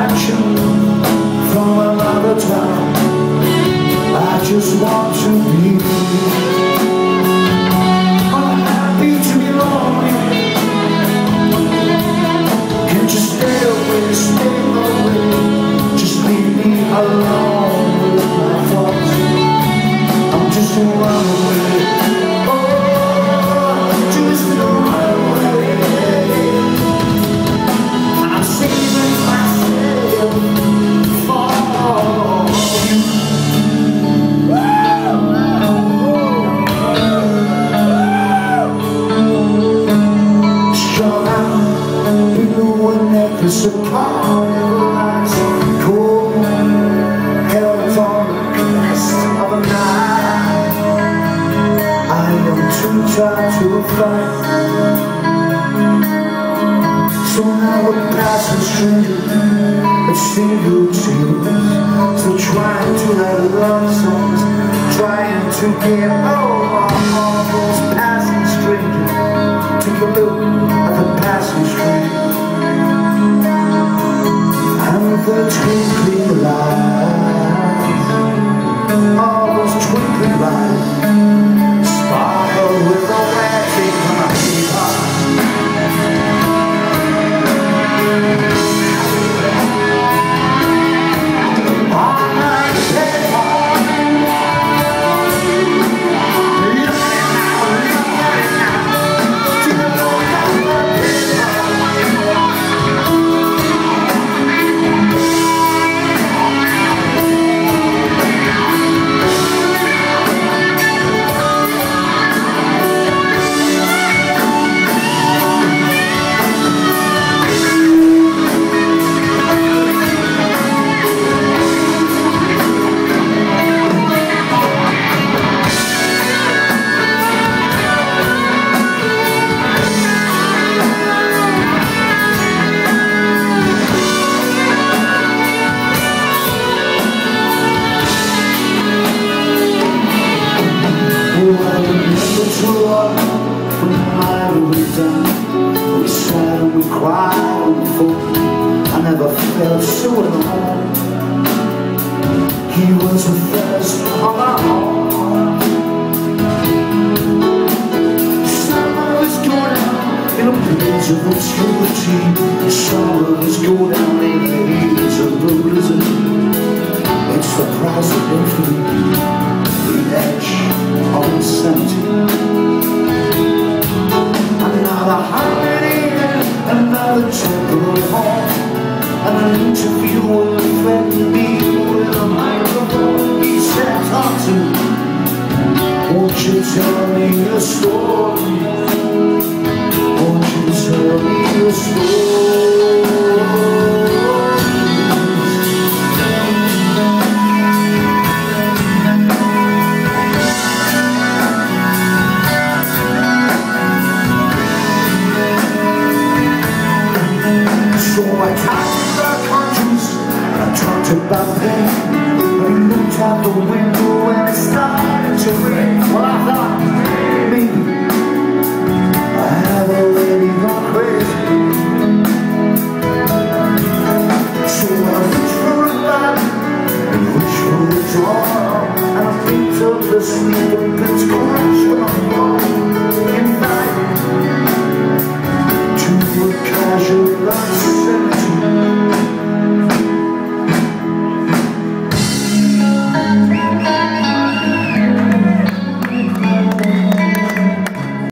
attraction from another town. I just want to be unhappy to be lonely. Can't you stay away, stay away? Just leave me alone with my thoughts. I'm just a runaway. Oh, just a runaway. I'm saving myself for you. Strung out in the one necklace of carnivals, cold held on the crest of a night. I am too tired to fight. So now a passing stranger, a single tears, still trying to write love songs, trying to get over all those passing strangers. Take a look at the passing stranger and the twinkling lights, all those twinkling lights sparkle with the magic of my heart. When Mylo was done, we sat and we cried on the phone. I never felt so alone. He was the first on my heart. Summer was going down in a blaze of obscurity. Summer was going down in the haze of Buddhism. It's the price of infinity, the edge of insanity. Another harmony, another temporary home, and an interview with a friend me with a microphone. He said, talk to me, won't you tell me your story? Won't you tell me your story? So I talked about conscience, I talked about pain. I looked out the window and it started to rain. Well, I thought